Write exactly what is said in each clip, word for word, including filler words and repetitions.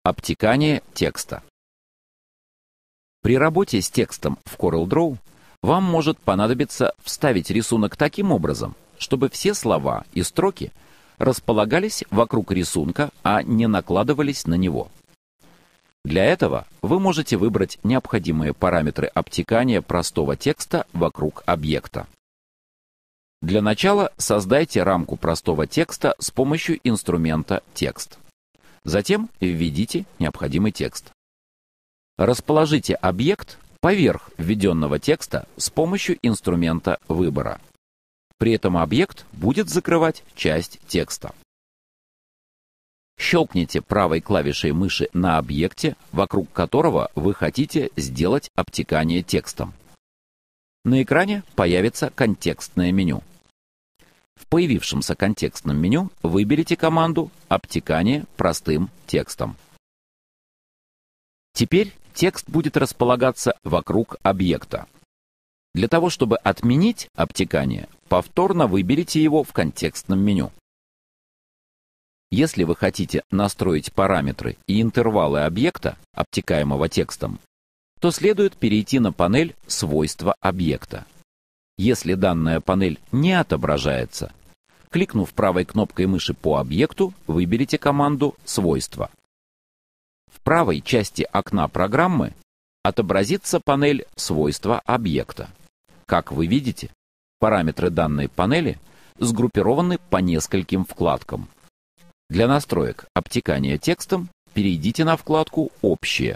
Обтекание текста. При работе с текстом в CorelDRAW вам может понадобиться вставить рисунок таким образом, чтобы все слова и строки располагались вокруг рисунка, а не накладывались на него. Для этого вы можете выбрать необходимые параметры обтекания простого текста вокруг объекта. Для начала создайте рамку простого текста с помощью инструмента «Текст». Затем введите необходимый текст. Расположите объект поверх введенного текста с помощью инструмента выбора. При этом объект будет закрывать часть текста. Щелкните правой клавишей мыши на объекте, вокруг которого вы хотите сделать обтекание текстом. На экране появится контекстное меню. В появившемся контекстном меню выберите команду «Обтекание простым текстом». Теперь текст будет располагаться вокруг объекта. Для того, чтобы отменить обтекание, повторно выберите его в контекстном меню. Если вы хотите настроить параметры и интервалы объекта, обтекаемого текстом, то следует перейти на панель «Свойства объекта». Если данная панель не отображается, кликнув правой кнопкой мыши по объекту, выберите команду «Свойства». В правой части окна программы отобразится панель «Свойства объекта». Как вы видите, параметры данной панели сгруппированы по нескольким вкладкам. Для настроек обтекания текстом перейдите на вкладку «Общие».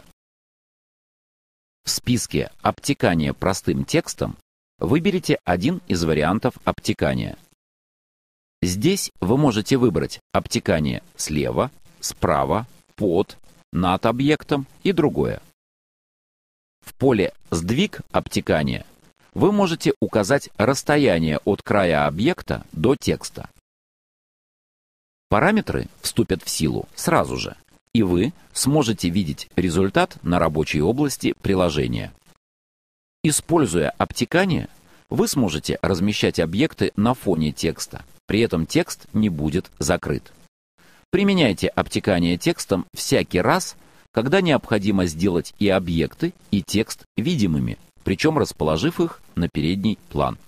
В списке «Обтекание простым текстом» выберите один из вариантов обтекания. Здесь вы можете выбрать обтекание слева, справа, под, над объектом и другое. В поле «Сдвиг обтекания» вы можете указать расстояние от края объекта до текста. Параметры вступят в силу сразу же, и вы сможете видеть результат на рабочей области приложения. Используя обтекание, вы сможете размещать объекты на фоне текста, при этом текст не будет закрыт. Применяйте обтекание текстом всякий раз, когда необходимо сделать и объекты, и текст видимыми, причем расположив их на передний план.